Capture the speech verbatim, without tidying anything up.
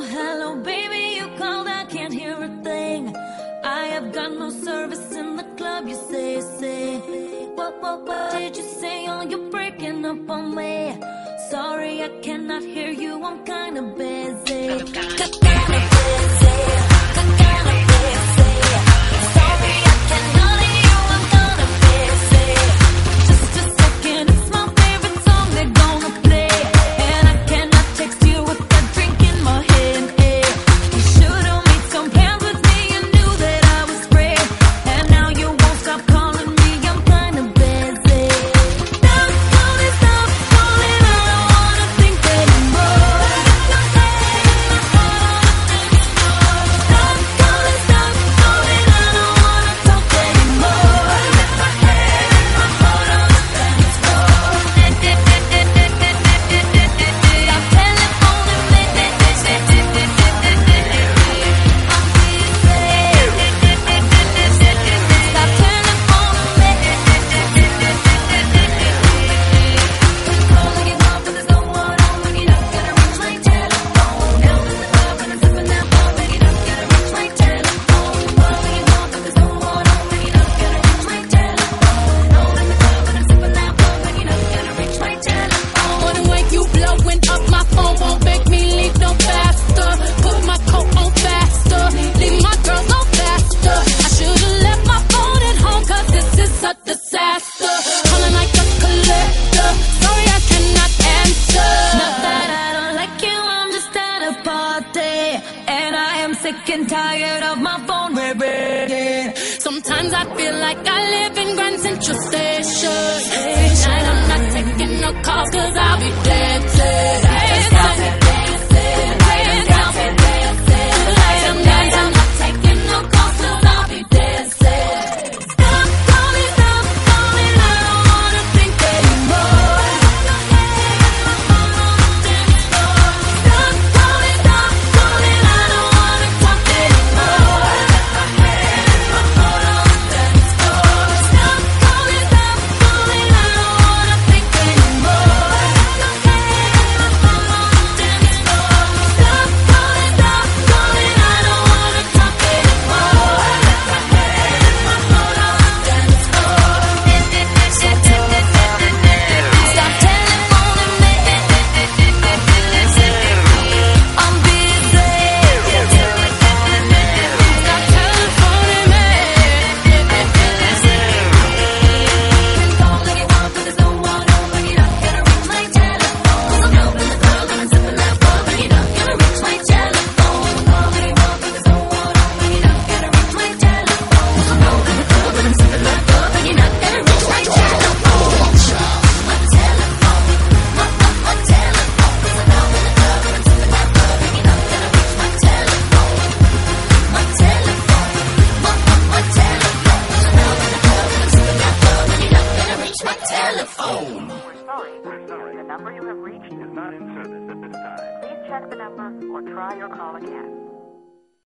hello, baby, you called, I can't hear a thing. I have got no service in the club, you say, say. What, what, what did you say? Oh, you're breaking up on me. Sorry, I cannot hear you, I'm kinda busy. Kinda busy, kinda busy. Sorry, I cannot hear you, I'm kinda busy. Just a second, it's my favorite song they're gonna play. And I cannot text you with a drink in my hand, eh. You should've made some plans with me, you knew that I was free. And now you won't stop calling me, I'm kinda busy. Stop calling, stop calling, I don't wanna think anymore. Stop calling, stop calling, I don't wanna talk anymore. Stop wanna wake you blowing up my phone, won't make me leave no faster. Put my coat on faster, leave my girls on faster. I should've left my phone at home, cause this is a disaster. Calling like a collector, sorry I cannot answer. Not that I don't like you, I'm just at a party. And I am sick and tired of my phone ringing. Sometimes I feel like I live in Grand Central Station. Tonight I'm not taking no calls, cause I'll be dancing. Stop it, dancing. Stop it, dancing. Tonight I'm not taking no calls, cause I'll be dancing. Stop calling, stop calling, I don't wanna think anymore. Stop calling, stop calling, I don't wanna talk anymore. Stop calling, stop calling, I don't wanna think anymore. Stop calling, stop calling, I don't wanna talk anymore. Stop telephoning me, I'm busy. Stop telephoning me. Call if you want, but there's no one home. Bring it up, gotta reach my telephone. 'Cause I'm out in the club and I'm sipping that bug. Bring it up, gotta reach my telephone. Call if you want, but there's no one home. Bring it up, gotta reach my telephone. 'Cause I'm out in the club and I'm sipping that bug. Bring it up, gotta reach my telephone. My telephone, my, my, my telephone. 'Cause I'm out in the club and I'm sipping that bug. Bring it up, gotta reach my telephone. My telephone, my, my, my telephone. 'Cause I'm out in the club and I'm sipping that bug. Bring it up, gotta reach my telephone. We're sorry, we're sorry. The number you have reached is not in service at this time. Please check the number or try your call again.